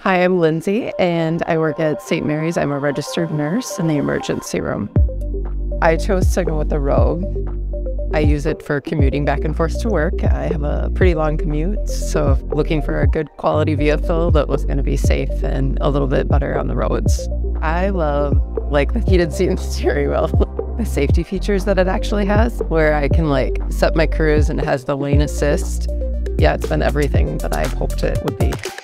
Hi, I'm Lindsay, and I work at St. Mary's. I'm a registered nurse in the emergency room. I chose to go with the Rogue. I use it for commuting back and forth to work. I have a pretty long commute, so looking for a good quality vehicle that was going to be safe and a little bit better on the roads. I love the heated seat and steering wheel. The safety features that it actually has, where I can set my cruise and it has the lane assist. Yeah, it's been everything that I hoped it would be.